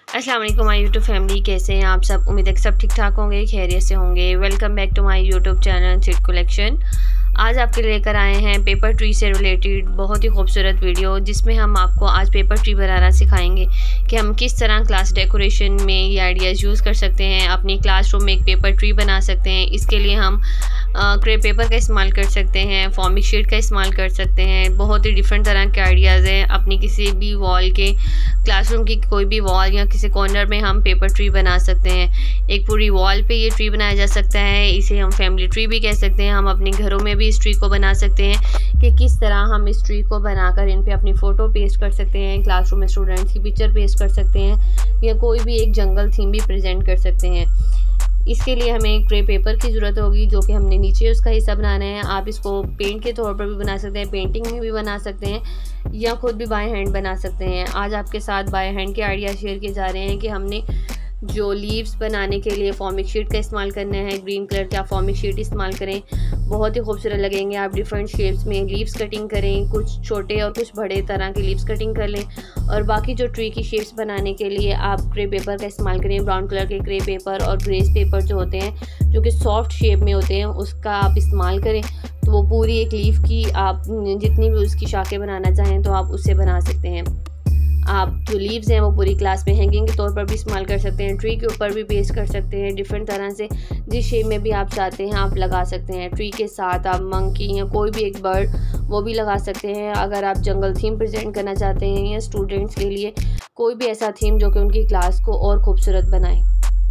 अस्सलाम वालेकुम my YouTube family, कैसे हैं आप सब। उम्मीद है कि सब ठीक ठाक होंगे, खैरियत से होंगे। Welcome back to my YouTube channel seed collection. आज आपके लेकर आए हैं पेपर ट्री से रिलेटेड बहुत ही खूबसूरत वीडियो, जिसमें हम आपको आज पेपर ट्री बनाना सिखाएंगे कि हम किस तरह क्लास डेकोरेशन में ये आइडियाज़ यूज़ कर सकते हैं। अपनी क्लासरूम में एक पेपर ट्री बना सकते हैं। इसके लिए हम क्रेप पेपर का इस्तेमाल कर सकते हैं, फॉर्मिक शीट का इस्तेमाल कर सकते हैं। बहुत ही डिफरेंट तरह के आइडियाज़ हैं। अपनी किसी भी वॉल के, क्लासरूम की कोई भी वॉल या किसी कॉर्नर में हम पेपर ट्री बना सकते हैं। एक पूरी वॉल पे ये ट्री बनाया जा सकता है। इसे हम फैमिली ट्री भी कह सकते हैं। हम अपने घरों में भी इस ट्री को बना सकते हैं कि किस तरह हम इस ट्री को बनाकर इन पे अपनी फ़ोटो पेस्ट कर सकते हैं, क्लासरूम में स्टूडेंट्स की पिक्चर पेस्ट कर सकते हैं, या कोई भी एक जंगल थीम भी प्रेजेंट कर सकते हैं। इसके लिए हमें एक ट्रे पेपर की ज़रूरत होगी, जो कि हमने नीचे उसका हिस्सा बनाना है। आप इसको पेंट के तौर पर भी बना सकते हैं, पेंटिंग में भी बना सकते हैं, या खुद भी बाय हैंड बना सकते हैं। आज आपके साथ बाय हैंड के आइडिया शेयर किए जा रहे हैं कि हमने जो लीव्स बनाने के लिए फॉर्मिक शीट का इस्तेमाल करना है। ग्रीन कलर का फॉर्मिक शीट इस्तेमाल करें, बहुत ही खूबसूरत लगेंगे। आप डिफरेंट शेप्स में लीव्स कटिंग करें, कुछ छोटे और कुछ बड़े तरह के लीव्स कटिंग कर लें। और बाकी जो ट्री की शेप्स बनाने के लिए आप क्रे पेपर का इस्तेमाल करें। ब्राउन कलर के क्रे पेपर और ग्रेस पेपर जो होते हैं, जो कि सॉफ्ट शेप में होते हैं, उसका आप इस्तेमाल करें। तो वो पूरी एक लीफ की आप जितनी भी उसकी शाखें बनाना चाहें तो आप उससे बना सकते हैं। आप जो लीव्स हैं वो पूरी क्लास में हैंगिंग के तौर पर भी इस्तेमाल कर सकते हैं, ट्री के ऊपर भी पेस्ट कर सकते हैं। डिफरेंट तरह से जिस शेप में भी आप चाहते हैं आप लगा सकते हैं। ट्री के साथ आप मंकी या कोई भी एक बर्ड वो भी लगा सकते हैं। अगर आप जंगल थीम प्रेजेंट करना चाहते हैं, या स्टूडेंट्स के लिए कोई भी ऐसा थीम जो कि उनकी क्लास को और खूबसूरत बनाए।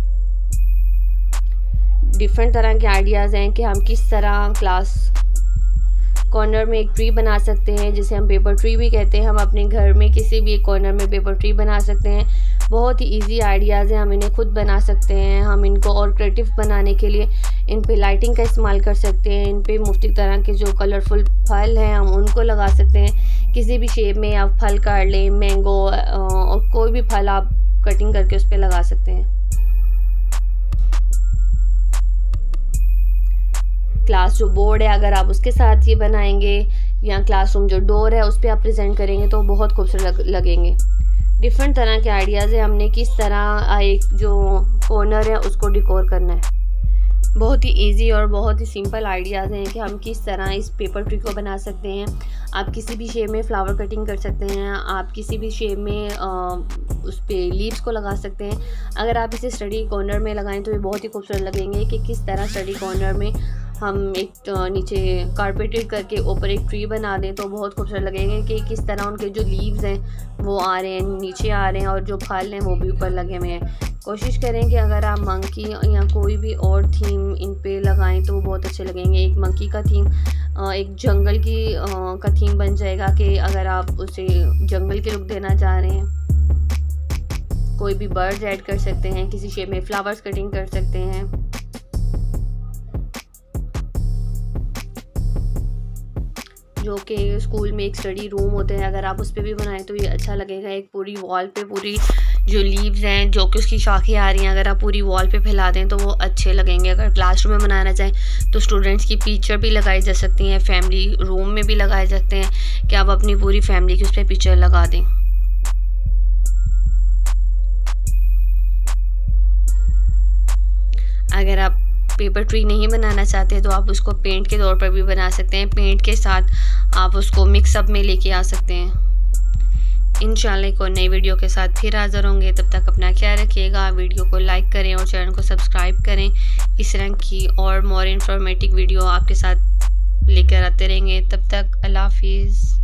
डिफरेंट तरह के आइडियाज़ हैं कि हम किस तरह क्लास कॉर्नर में एक ट्री बना सकते हैं, जिसे हम पेपर ट्री भी कहते हैं। हम अपने घर में किसी भी एक कॉर्नर में पेपर ट्री बना सकते हैं। बहुत ही इजी आइडियाज़ हैं, हम इन्हें खुद बना सकते हैं। हम इनको और क्रिएटिव बनाने के लिए इन पे लाइटिंग का इस्तेमाल कर सकते हैं। इन पे मुख्तलिफ तरह के जो कलरफुल फल हैं हम उनको लगा सकते हैं। किसी भी शेप में आप फल काट लें, मैंगो और कोई भी फल आप कटिंग करके उस पर लगा सकते हैं। क्लास जो बोर्ड है, अगर आप उसके साथ ये बनाएंगे, या क्लासरूम जो डोर है उस पर आप प्रेजेंट करेंगे तो बहुत खूबसूरत लगेंगे। डिफरेंट तरह के आइडियाज़ है, हमने किस तरह एक जो कॉर्नर है उसको डिकोर करना है। बहुत ही इजी और बहुत ही सिंपल आइडियाज़ हैं कि हम किस तरह इस पेपर ट्री को बना सकते हैं। आप किसी भी शेप में फ्लावर कटिंग कर सकते हैं, आप किसी भी शेप में उस पर लीव्स को लगा सकते हैं। अगर आप इसे स्टडी कॉर्नर में लगाएं तो ये बहुत ही खूबसूरत लगेंगे कि किस तरह स्टडी कॉर्नर में हम एक नीचे कारपेटेड करके ऊपर एक ट्री बना दें तो बहुत खूबसूरत लगेंगे कि किस तरह उनके जो लीव्स हैं वो आ रहे हैं, नीचे आ रहे हैं, और जो फल हैं वो भी ऊपर लगे हुए हैं। कोशिश करें कि अगर आप मंकी या कोई भी और थीम इन पे लगाएं तो वो बहुत अच्छे लगेंगे। एक मंकी का थीम एक जंगल की का थीम बन जाएगा कि अगर आप उसे जंगल की लुक देना चाह रहे हैं। कोई भी बर्ड्स ऐड कर सकते हैं, किसी शेप में फ्लावर्स कटिंग कर सकते हैं। जो कि स्कूल में एक स्टडी रूम होते हैं, अगर आप उस पर भी बनाएं तो ये अच्छा लगेगा। एक पूरी वॉल पे पूरी जो लीव्स हैं, जो कि उसकी शाखें आ रही हैं, अगर आप पूरी वॉल पे फैला दें तो वो अच्छे लगेंगे। अगर क्लासरूम में बनाना चाहें तो स्टूडेंट्स की पिक्चर भी लगाई जा सकती हैं, फैमिली रूम में भी लगाए जाते हैं कि आप अपनी पूरी फैमिली की उस पर पिक्चर लगा दें। अगर आप पेपर ट्री नहीं बनाना चाहते तो आप उसको पेंट के तौर पर भी बना सकते हैं। पेंट के साथ आप उसको मिक्सअप में लेके आ सकते हैं। इंशाल्लाह एक और नई वीडियो के साथ फिर हाज़िर होंगे। तब तक अपना ख्याल रखिएगा। वीडियो को लाइक करें और चैनल को सब्सक्राइब करें। इस तरह की और मोर इन्फॉर्मेटिव वीडियो आपके साथ लेकर आते रहेंगे। तब तक अल्लाह हाफिज़।